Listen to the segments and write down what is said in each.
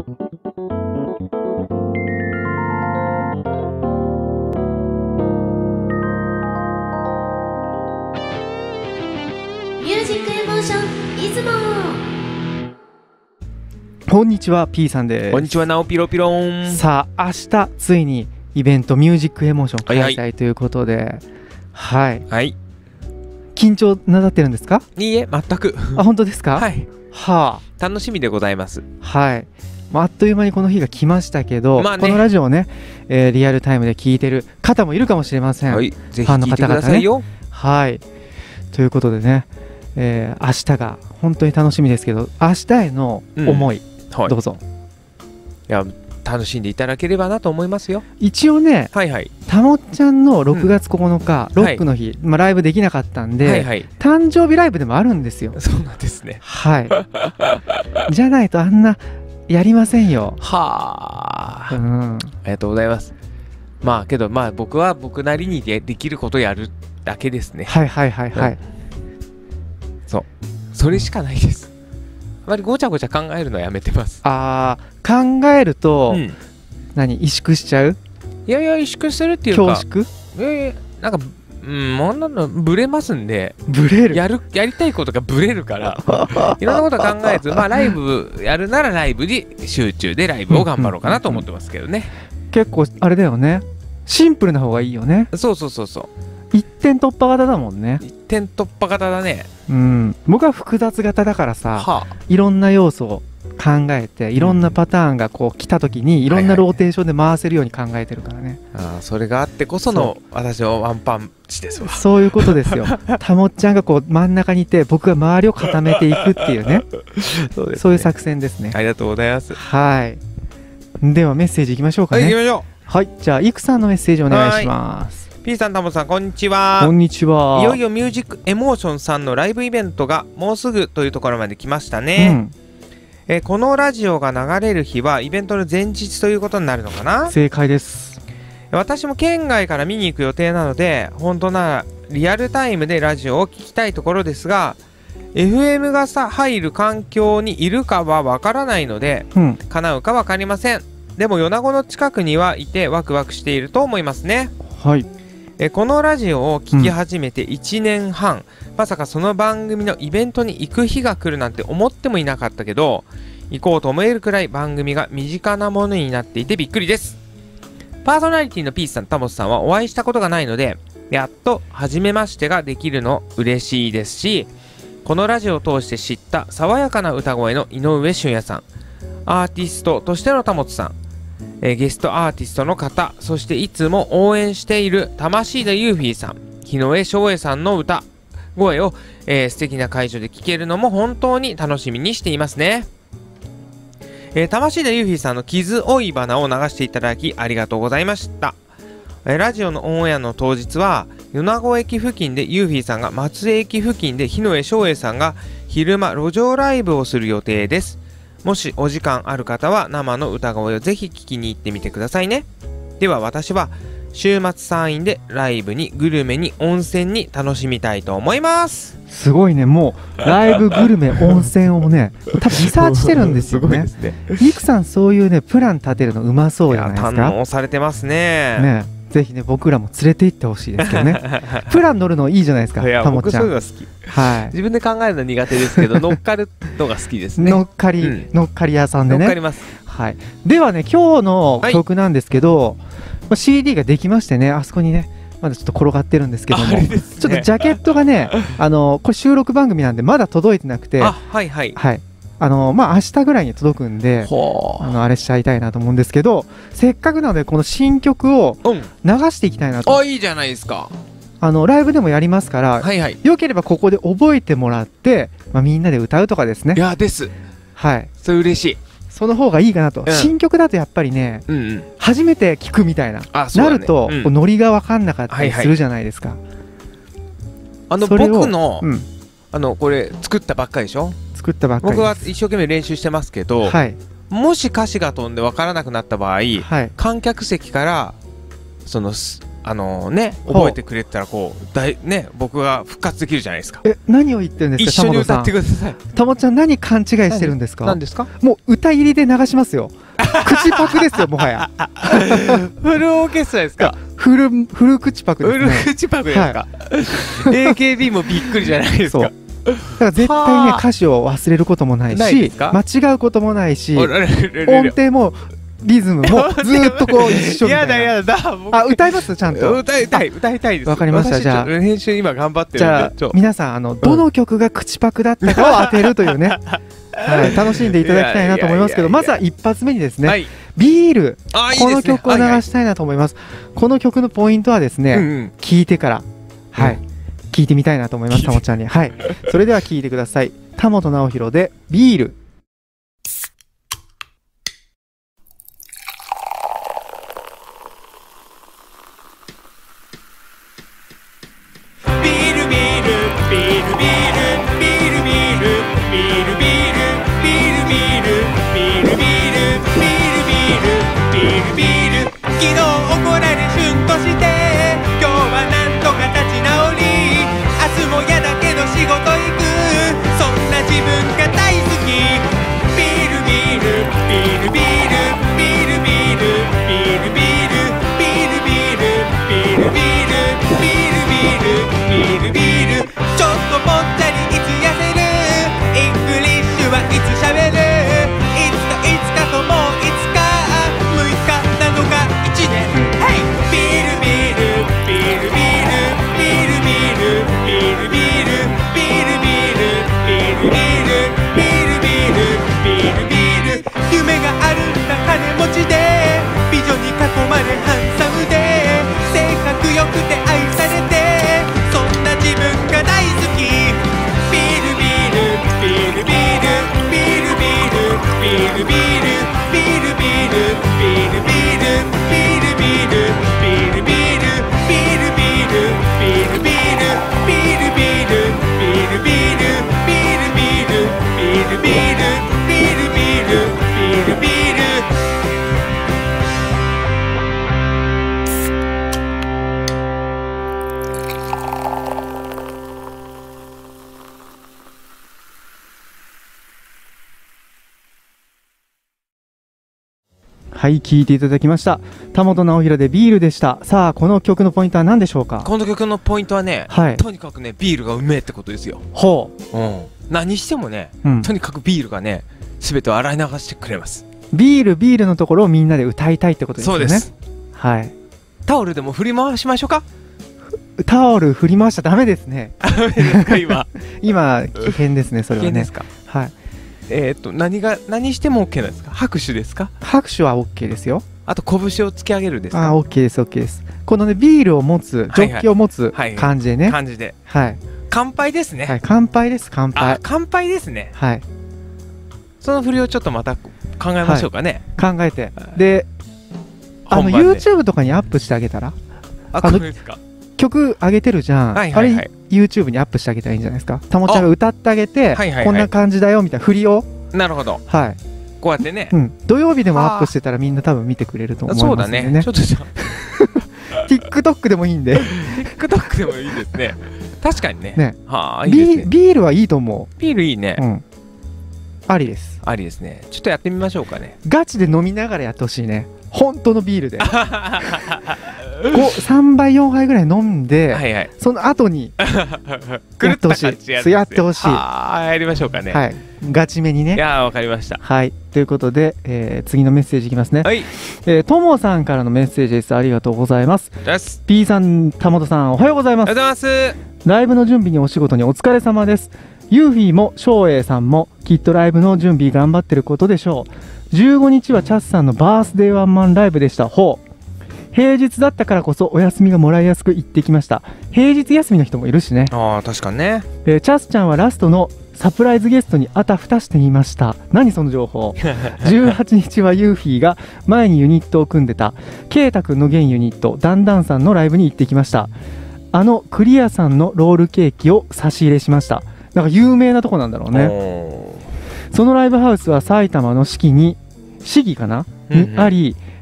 ジックエモーション出雲。 こんにちは、 P さんです。 こんにちは、なおピロピロン。 さあ、明日ついにイベントミュージックエモーション開催ということで、はい、 はい、 緊張なさってるんですか？ いいえ、全く。 あ、本当ですか？ はい、 はあ、楽しみでございます。 はい、あっという間にこの日が来ましたけど、このラジオをね、リアルタイムで聞いてる方もいるかもしれません。 はい、ぜひ聞いてくださいよ。 はい、ということでね、明日が本当に楽しみですけど、明日への思い、 はい、 どうぞ。 いや、楽しんでいただければなと思いますよ。 一応ね、 はいはい、 たもっちゃんの6月9日、ロックの日、ライブできなかったんで、 はいはい、 誕生日ライブでもあるんですよ。 そうなんですね。 はいじゃないとあんなやりませんよ。 はあ、 うん、 ありがとうございます。まあけど、まあ僕は僕なりにできることやるだけですね。 はいはいはいはい、 そう、それしかないです。あまりごちゃごちゃ考えるのはやめてます。 あー、考えると、何、萎縮しちゃう？ いやいや、萎縮するっていうか、 恐縮？ なんか、もんなのブレますんで、 ブレる、 やりたいことがブレるからいろんなこと考えず、まあライブやるならライブに集中でライブを頑張ろうかなと思ってますけどね。 結構あれだよね、シンプルな方がいいよね。 そうそうそうそう、 一点突破型だもんね。 一点突破型だね。 うん、僕は複雑型だからさ、いろんな要素を考えて、いろんなパターンがこう来た時にいろんなローテーションで回せるように考えてるからね。 ああ、それがあってこその私のワンパンチですわ。 そういうことですよたもっちゃんがこう真ん中にいて、僕が周りを固めていくっていうねそうですね、 そういう作戦ですね。 ありがとうございます。 はい、ではメッセージいきましょうかね。 はい、行きましょう。 はい、じゃあいくさんのメッセージお願いします。 P さん、タモさん、こんにちは。 こんにちは。 いよいよミュージックエモーションさんのライブイベントがもうすぐというところまで来ましたね。このラジオが流れる日はイベントの前日ということになるのかな。 正解です。 私も県外から見に行く予定なので、本当ならリアルタイムでラジオを聞きたいところですが、 FM が入る環境にいるかはわからないので、叶うか分かりません。でも米子の近くにはいてワクワクしていると思いますね。 はい、 このラジオを聞き始めて1年半、まさかその番組のイベントに行く日が来るなんて思ってもいなかったけど、行こうと思えるくらい番組が身近なものになっていてびっくりです。パーソナリティのピースさん、タモスさんはお会いしたことがないので、やっと初めましてができるの嬉しいですし、このラジオを通して知った爽やかな歌声の井上俊也さん、アーティストとしてのタモツさん、ゲストアーティストの方、そしていつも応援している魂田ユーフィーさん、日上翔英さんの歌声を、素敵な会場で聴けるのも本当に楽しみにしていますね。魂田ユーフィーさんの傷追い花を流していただきありがとうございました。ラジオのオンエアの当日は米子駅付近でユーフィーさんが、松江駅付近で日上翔英さんが昼間路上ライブをする予定です。もしお時間ある方は生の歌声をぜひ聞きに行ってみてくださいね。では私は週末山陰でライブにグルメに温泉に楽しみたいと思います。 すごいね、もうライブグルメ温泉をね多分リサーチしてるんですよね。リクさん、そういうねプラン立てるのうまそうじゃないですか。 堪能されてますね。 ぜひね僕らも連れて行ってほしいですけどねプラン乗るのいいじゃないですか。 いや、僕そういうの好き。 はい、 自分で考えるの苦手ですけど乗っかるのが好きですね。 乗っかり屋さんでね。 乗っかります。 はい、ではね今日の曲なんですけど、CD ができましてね、あそこにねまだちょっと転がってるんですけども、ちょっとジャケットがねこれ収録番組なんでまだ届いてなくて、 はいはい、 明日ぐらいに届くんで、あれしちゃいたいなと思うんですけど、せっかくなのでこの新曲を流していきたいなと。 いいじゃないですか。 ライブでもやりますから、よければここで覚えてもらって、みんなで歌うとかですね。 いやです。 はい、 それ嬉しい。 その方がいいかなと。新曲だとやっぱりね、初めて聴くみたいななるとノリが分かんなかったりするじゃないですか。 僕のこれ作ったばっかりでしょ。作ったばっかり。僕は一生懸命練習してますけど、もし歌詞が飛んで分からなくなった場合、観客席からその覚えてくれてたら僕が復活できるじゃないですか。 何を言ってるんですか。 一緒に歌ってください。 たもちゃん何勘違いしてるんですか。 何ですか。 もう歌入りで流しますよ。口パクですよ、もはや。 フルオーケストラですか。 フル口パクですね。 フル口パクですか。AKB もびっくりじゃないですか。 だから絶対ね、歌詞を忘れることもないし、間違うこともないし、音程もリズムもずっとこう一緒みたいな。 やだ。 歌いますちゃんと。 歌いたいです。 わかりました。じゃあ編集今頑張ってるんで。 じゃあ皆さんどの曲が口パクだったかを当てるというね。はい、楽しんでいただきたいなと思いますけど、まずは一発目にですね、ビール、この曲を流したいなと思います。この曲のポイントはですね、聴いてから聴いてみたいなと思います。たもちゃんに。はい、それでは聴いてください。田本直弘でビール。はい、聴いていただきました。田本直弘でビールでした。さあ、この曲のポイントは何でしょうか。 この曲のポイントはね、とにかくね、ビールがうめえってことですよ。何してもね、とにかくビールがね、すべてを洗い流してくれます。ビールのところをみんなで歌いたいってことですよね。そうです。はい。 タオルでも振り回しましょうか。 タオル振り回しちゃダメですね。 ダメですか今。 今危険ですね、それはね。 危険ですか。はい。何しても OK なんですか。拍手ですか。 拍手は OK ですよ。 あと拳を突き上げるですか。 OK です OK です。このね、ビールを持つ、ジョッキを持つ感じでね。 感じで。 はい。 乾杯ですね。 はい、乾杯です。乾杯。 乾杯ですね。 はい。 その振りをちょっとまた考えましょうかね。 考えて。で、YouTube とかにアップしてあげたら。曲上げてるじゃん。あれ YouTube にアップしてあげたらいいんじゃないですか。たもちゃんが歌ってあげて、こんな感じだよみたいな振りを。 なるほど。 はい。 こうやってね。 土曜日でもアップしてたらみんな多分見てくれると思います。 そうだね。ちょっとじゃあ。TikTok でもいいんで。 TikTok でもいいですね。確かにね。 ビールはいいと思う。 ビールいいね。 ありです。 ありですね。ちょっとやってみましょうかね。 ガチで飲みながらやってほしいね。本当のビールで。3杯4杯ぐらい飲んで、その後にやってほしい。やってほしい。 やりましょうかね。 はい。ガチめにね。 いや、わかりました。 はい。ということで、次のメッセージいきますね。はい。ともさんからのメッセージです。ありがとうございます。P さん、田本さん、おはようございます。 おはようございます。 ライブの準備にお仕事にお疲れ様です。ユーフィーも翔英さんもきっとライブの準備頑張ってることでしょう。15日はチャスさんのバースデーワンマンライブでした。平日だったからこそお休みがもらいやすく行ってきました。平日休みの人もいるしね。 確かにね。 チャスちゃんはラストのサプライズゲストにあたふたしていました。何その情報。18日はユーフィーが前にユニットを組んでたケイタくんの現ユニットダンダンさんのライブに行ってきました。クリアさんのロールケーキを差し入れしました。なんか有名なとこなんだろうね。そのライブハウスは埼玉の市議かな、にあり、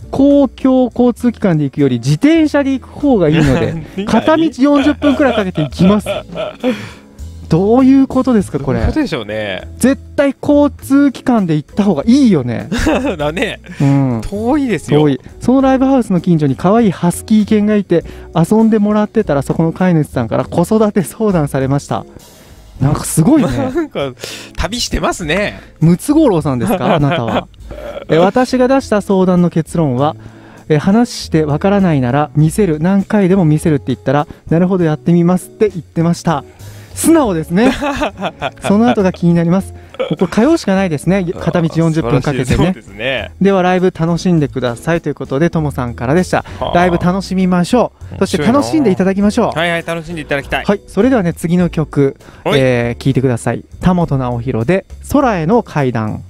公共交通機関で行くより自転車で行く方がいいので片道40分くらいかけて行きます。どういうことですかこれ。 どういうことでしょうね。 絶対交通機関で行った方がいいよね。 だね、 うん、 遠いですよ。 遠い。そのライブハウスの近所に可愛いハスキー犬がいて遊んでもらってたら、そこの飼い主さんから子育て相談されました。なんかすごいね。 なんか旅してますね。 ムツゴロウさんですかあなたは。私が出した相談の結論は、話してわからないなら見せる、何回でも見せるって言ったら、なるほどやってみますって言ってました。素直ですね。その後が気になります。これ通うしかないですね。片道40分かけてね。ではライブ楽しんでくださいということで、ともさんからでした。ライブ楽しみましょう。そして楽しんでいただきましょう。 はいはい、楽しんでいただきたい。 はい、それではね、次の曲、聴いてください。田本直弘で空への階段。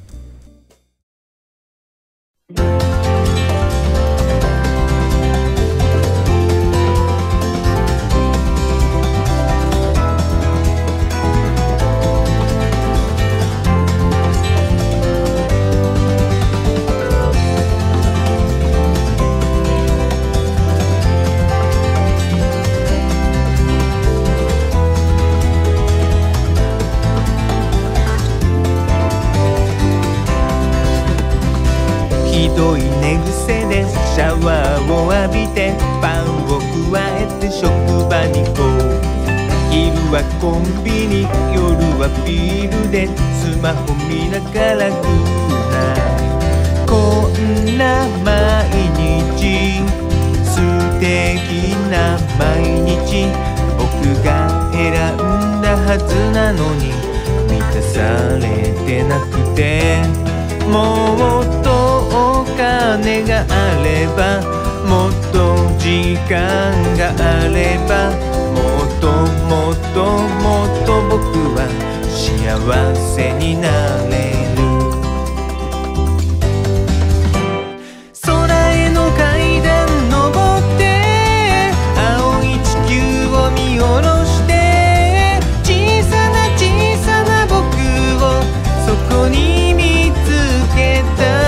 シャワーを浴びてパンをくわえて職場に行こう。昼はコンビニ、夜はビールでスマホ見ながらグーな。こんな毎日、素敵な毎日、僕が選んだはずなのに満たされてなくて、もっとお金があれば、もっと時間があれば、もっともっともっと僕は幸せになれる。空への階段登って青い地球を見下ろして、小さな小さな僕をそこに見つけた。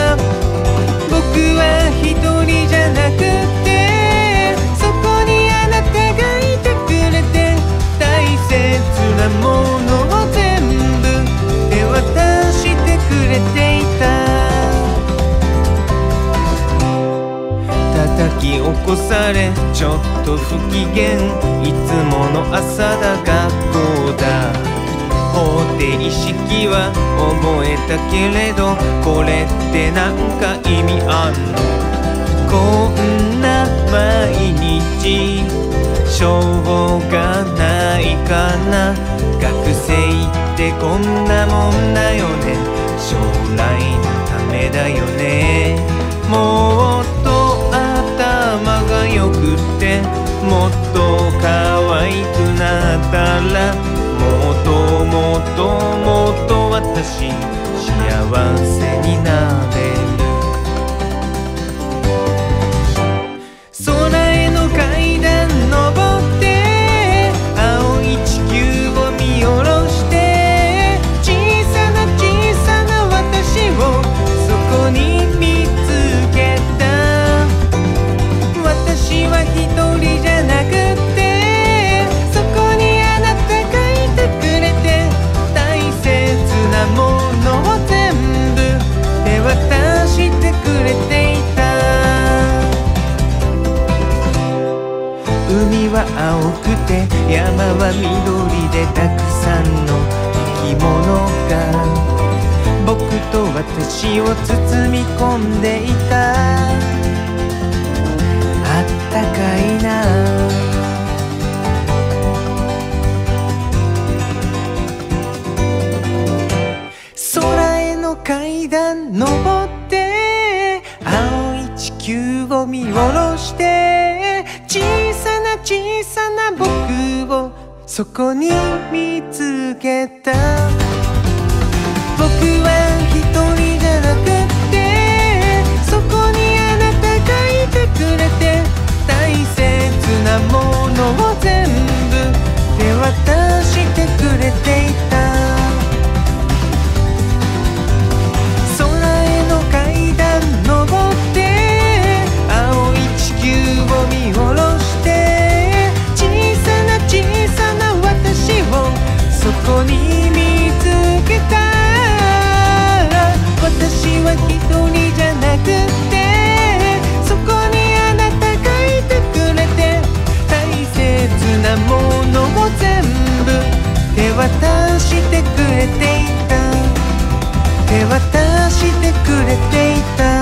一人じゃなくて、そこにあなたがいてくれて、大切なものを全部手渡してくれていた。叩き起こされちょっと不機嫌、いつもの朝だ学校だ。方程式は覚えたけれど、これってなんか意味あんの？こんな毎日しょうがないかな。学生ってこんなもんだよね。将来のためだよね。もっと頭がよくってもっと可愛くなったら、もっともっともっと私幸せになれる。空への階段登って青い地球を見下ろして、小さな小さな私をそこに見つけた。私は一人じゃなくて、そこにあなたがいてくれて、大切なものを全部手渡してくれていた。海は青くて山は緑でたくさんの生き物が僕と私を包み込んでいた。あったかいな。空への階段登って青い地球を見下ろして、小さな小さな僕をそこに見つけた。僕は一人じゃなくて、そこにあなたがいてくれて、大切なものを全部手渡してくれていた。空への階段登ってて、そこにあなたがいてくれて、大切なものを全部手渡してくれていた、手渡してくれていた。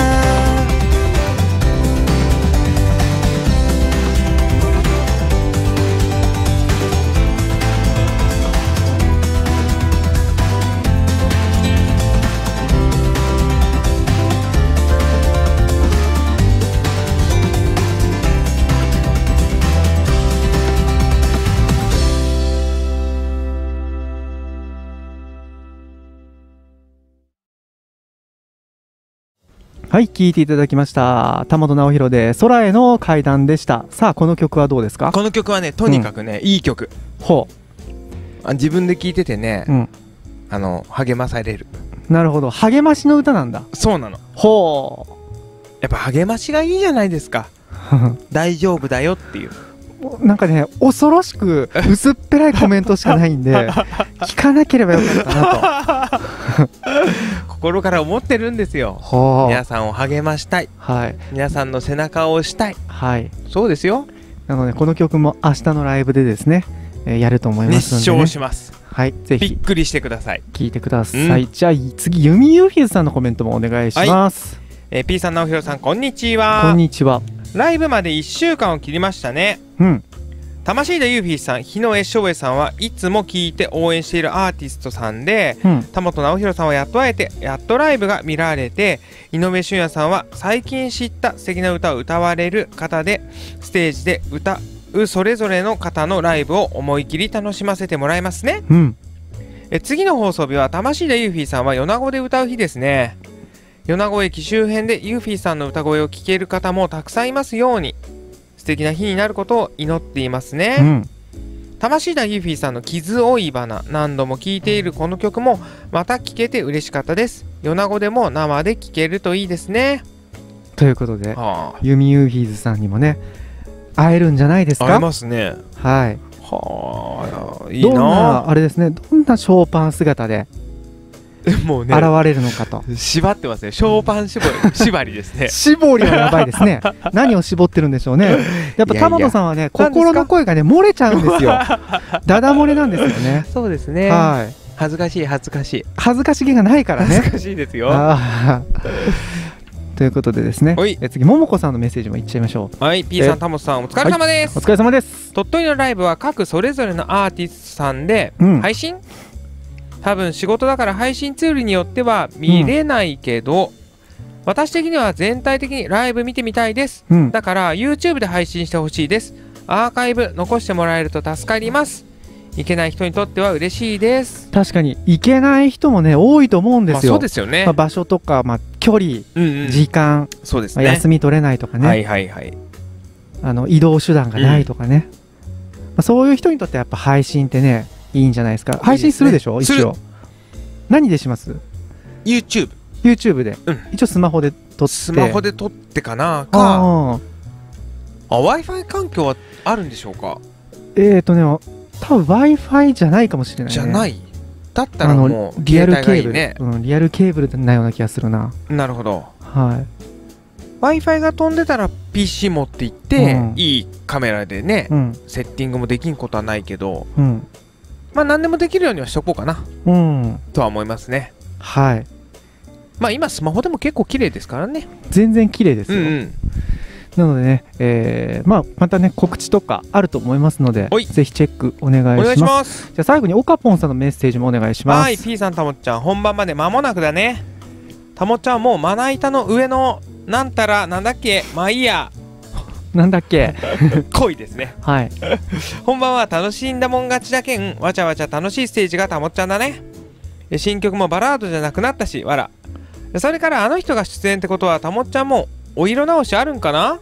はい、聴いていただきました田本直弘で空への階段でした。さあこの曲はどうですか？ この曲はねとにかくね、いい曲。 ほ自分で聴いててね、 う、 励まされる。 なるほど、励ましの歌なんだ。 そうなの。 ほやっぱ励ましがいいじゃないですか。大丈夫だよっていう。 うなんかね、恐ろしく薄っぺらいコメントしかないんで聞かなければよかったなと心から思ってるんですよ。 ほう、 皆さんを励ましたい、 はい皆さんの背中を押したい。 はい、 そうですよ。 なのでこの曲も明日のライブでですね、やると思いますの熱で、ね、 唱します。 はい、ぜひびっくりしてください。 聞いてください、じゃあ次ユミユーフィーズさんのコメントもお願いします。 P さん、直弘さん、こんにちは。 こんにちは。 ライブまで1週間を切りましたね。魂田ユーフィーさん、日野江翔英さんはいつも聴いて応援しているアーティストさんで、田本直弘さんはやっと会えて、やっとライブが見られて、井上俊也さんは最近知った素敵な歌を歌われる方で、ステージで歌うそれぞれの方のライブを思い切り楽しませてもらいますね。次の放送日は魂田ユーフィーさんは米子で歌う日ですね。米子駅周辺でユーフィーさんの歌声を聴ける方もたくさんいますように、素敵な日になることを祈っていますね。魂田ユーフィーさんの傷多い花、何度も聴いているこの曲もまた聴けて嬉しかったです。米子でも生で聴けるといいですね。 ということで、ユミユーフィーズさんにもね会えるんじゃないですか？ 会えますね。 はい。 はあ、いいな。 どんなあれですね、どんなショーパン姿でもうね、 現れるのかと。 縛ってますね。ショーパン縛りですね。 絞りはやばいですね。何を絞ってるんでしょうね。やっぱ田本さんはね、心の声がね漏れちゃうんですよ。ダダ漏れなんですよね。 そうですね。はい。恥ずかしい恥ずかしい。 恥ずかしげがないからね。 恥ずかしいですよ。 ということでですね、次ももこさんのメッセージもいっちゃいましょう。 はい、P さん、田本さん、お疲れ様です。 お疲れ様です。 鳥取のライブは各それぞれのアーティストさんで配信、多分仕事だから配信ツールによっては見れないけど、私的には全体的にライブ見てみたいです。だから YouTube で配信してほしいです。アーカイブ残してもらえると助かります。行けない人にとっては嬉しいです。 確かに行けない人もね多いと思うんですよ。 そうですよね。 場所とか、距離、時間、 そうですね、 休み取れないとかね、移動手段がないとかね、そういう人にとってやっぱ配信ってねいいんじゃないですか。配信するでしょ、一応。何でします？ YouTube で、一応スマホで撮って。 スマホで撮ってかなか。Wi-Fi 環境はあるんでしょうか？ 多分 Wi-Fi じゃないかもしれないね。 じゃない？だったらもうリアルケーブル、リアルケーブルなような気がするな。 なるほど。 はい。 Wi-Fi が飛んでたら PC 持って行って、いいカメラでね、セッティングもできんことはないけど、まあ何でもできるようにはしとこうかな、とは思いますね。 はい。 まあ今スマホでも結構綺麗ですからね。 全然綺麗ですよ。なのでね、またね告知とかあると思いますので、ぜひチェックお願いします。じゃあ最後にオカポンさんのメッセージもお願いします。 はい、P さん、たもっちゃん、本番まで間もなくだね。たもっちゃんはもうまな板の上のなんたらなんだっけ、まあいいや。 なんだっけ恋ですね。 はい。 本番は楽しんだもん勝ちだけん、わちゃわちゃ楽しいステージがたもっちゃんだね。新曲もバラードじゃなくなったし、わら。それからあの人が出演ってことはたもっちゃんもお色直しあるんかな？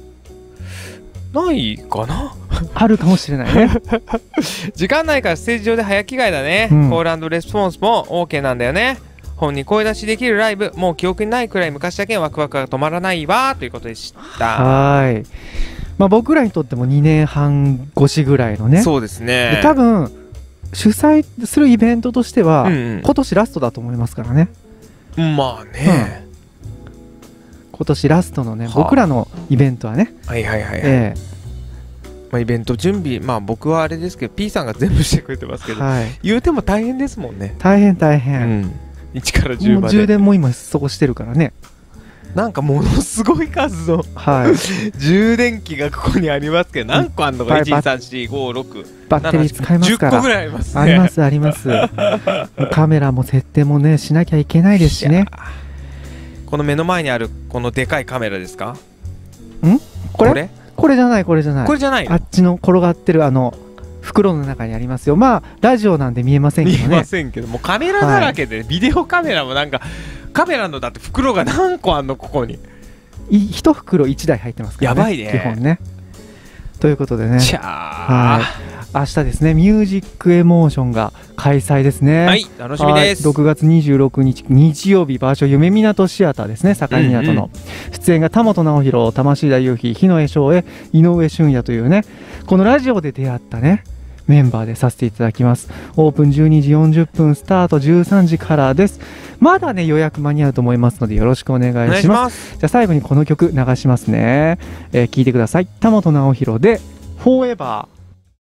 ないかなあるかもしれないね。 時間ないからステージ上で早着替えだね。コール&レスポンスも OK なんだよね。本に声出しできるライブ、もう記憶にないくらい昔だけワクワクが止まらないわということでした。 はい。僕らにとっても2年半越しぐらいのね。 そうですね。 多分主催するイベントとしては、今年ラストだと思いますからね。 まあね、 今年ラストのね、 はあ僕らのイベントはね、 はいはいはいはい、 えまあ、イベント準備、まあ僕はあれですけど P さんが全部してくれてますけど、 はい、 言うても大変ですもんね。 大変大う変、 ん、1から10 もうまで充電も今そこしてるからね、 なんかものすごい数のはい充電器がここにありますけど、何個あんのか、 いっぱい 1234567 バッテリー使いますか 10個ぐら。 らいありますね。 ありますありますカメラも設定もねしなきゃいけないですしね。 この目の前にあるこのでかいカメラですか？ これじゃないこれじゃないこれじゃないの？ あっちの転がってる袋の中にありますよ。まあラジオなんで見えませんけ見えまどね。 せんけどもうカメラだらけで、ビデオカメラもなんかカメラのだって袋が何個あんのここに。 一袋1台入ってますからね。 やばいね基本ね。ということでね、 ちゃはー明日ですね、ミュージックエモーションが開催ですね。 はい、楽しみです。 はい6月26日日曜日、場所夢港シアターですね、境港の、出演が田本直弘、魂田裕樹、日野江翔へ、井上俊也というね、このラジオで出会ったねメンバーでさせていただきます。オープン12時40分スタート、13時からです。まだね予約間に合うと思いますのでよろしくお願お願いいしま。 しますす。 じゃあ最後にこの曲流しますね、聞いてください。田本直弘でフォーエバー。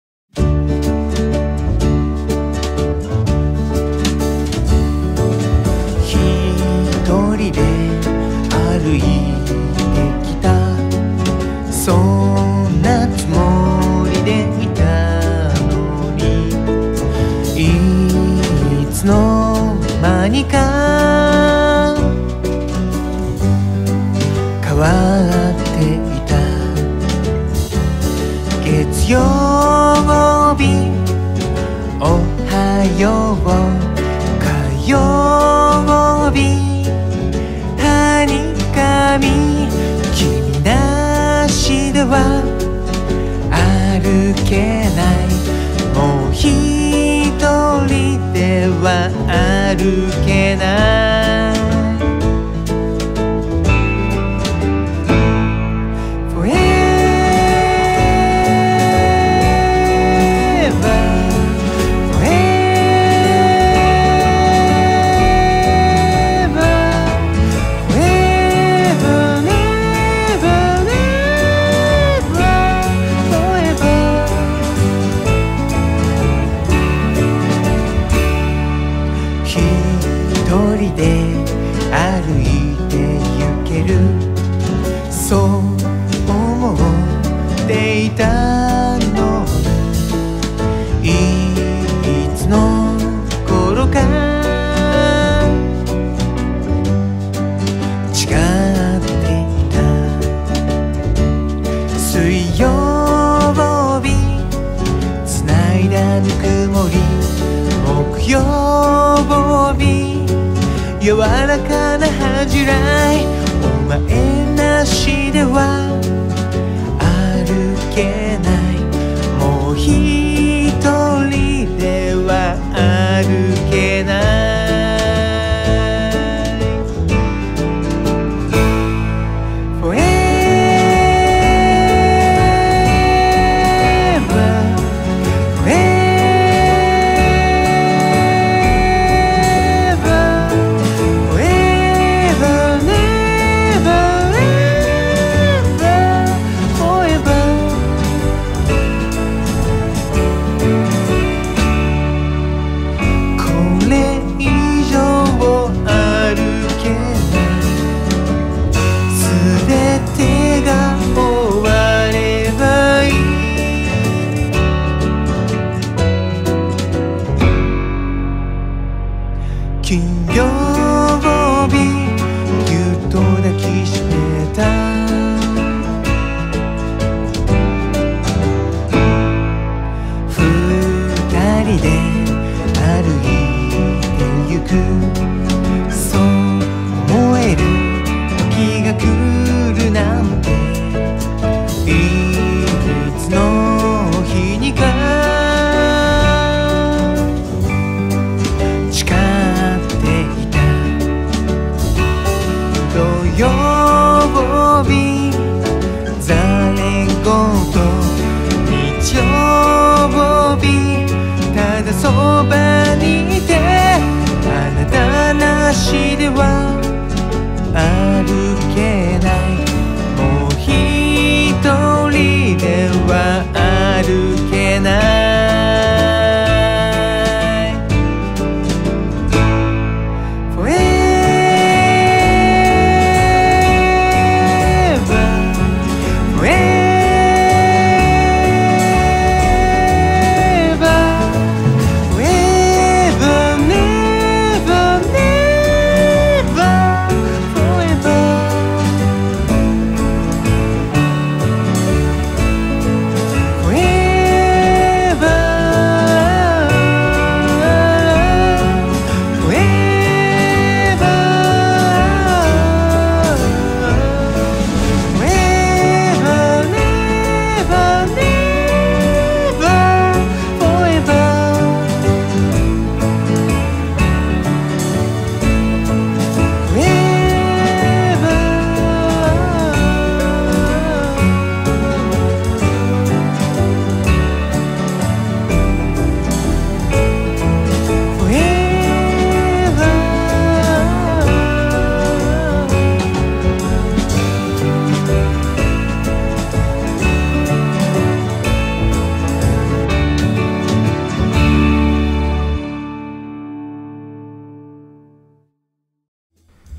一人で歩いてきた、そんなつもりでいたのに、いつの間にか変わっていた。月曜日おはよう、火曜日はにかみ、君なしでは歩けない、もう一人では歩けない。柔らかな恥じらい、お前なしでは歩けない、もう一人では歩けない。Forever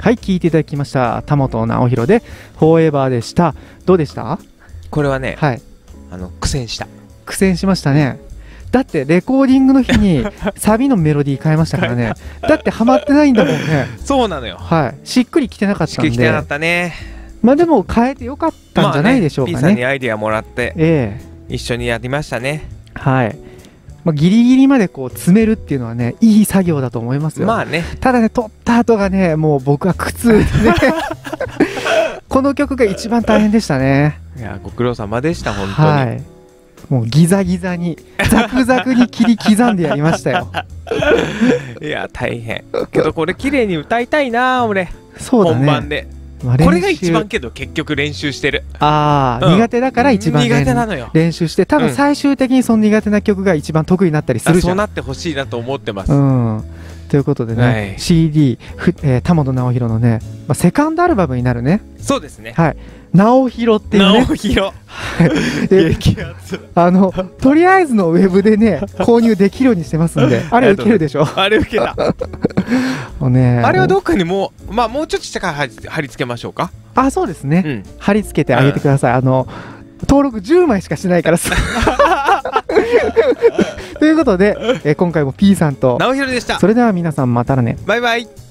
はい、聞いていただきました田本直弘でフォーエバーでした。どうでした？ これはね、 はい、 苦戦した。 苦戦しましたね。だってレコーディングの日にサビのメロディー変えましたからね。だってハマってないんだもんね。 そうなのよ。 はい、しっくりきてなかったんで。しっくりきてなかったね。 まあでも変えてよかったんじゃないでしょうかね。 P さんにアイディアもらって、一緒にやりましたね。 はい。まあ、ギリギリまでこう詰めるっていうのはね、いい作業だと思いますよ。 まあね。ただね、撮った後がね、もう僕は苦痛でね。この曲が一番大変でしたね。 いや、ご苦労様でした、本当に。 はい。もうギザギザに、ザクザクに切り刻んでやりましたよ。 いや、大変。けどこれ綺麗に歌いたいな、俺。 そうだね。 本番で。これが一番けど結局練習してる。 苦手だから一番、 苦手なのよ。 練習して多分最終的にその苦手な曲が一番得意になったりするじゃん。 そうなってほしいなと思ってます。 ということでね、CD 田本直弘のね、セカンドアルバムになるね。 そうですね。 はい。直弘っていうね。 直弘。 とりあえずのウェブでね購入できるようにしてますんで、あれ受けるでしょ。 あれ受けた。 もうね、 あれはどっかにもうもうちょっと下から貼り付けましょうか。 そうですね。貼り付けてあげてください。登録10枚しかしてないからということで、今回も P さんと直弘でした。 それでは皆さんまたね。 バイバイ。